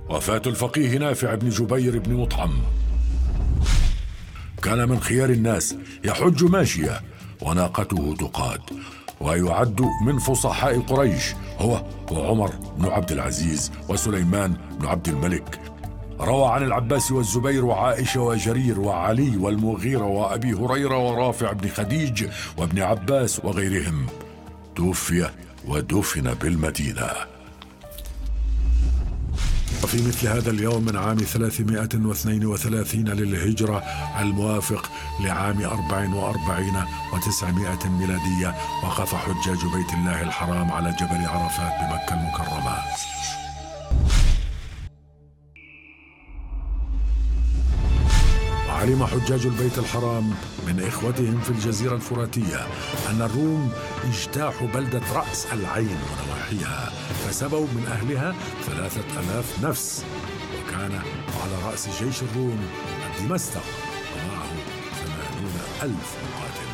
وفاة الفقيه نافع بن جبير بن مطعم. كان من خيار الناس، يحج ماشية وناقته تقاد، ويعد من فصحاء قريش هو وعمر بن عبد العزيز وسليمان بن عبد الملك. روى عن العباس والزبير وعائشة وجرير وعلي والمغيرة وأبي هريرة ورافع بن خديج وابن عباس وغيرهم. توفي ودفن بالمدينة. وفي مثل هذا اليوم من عام 332 للهجرة الموافق لعام 44 و900 ميلادية، وقف حجاج بيت الله الحرام على جبل عرفات بمكة المكرمة. علم حجاج البيت الحرام من إخوتهم في الجزيرة الفراتية أن الروم اجتاحوا بلدة رأس العين ونواحيها، فسبوا من أهلها 3000 نفس، وكان على رأس جيش الروم الدمستق ومعه 80,000 مقاتل.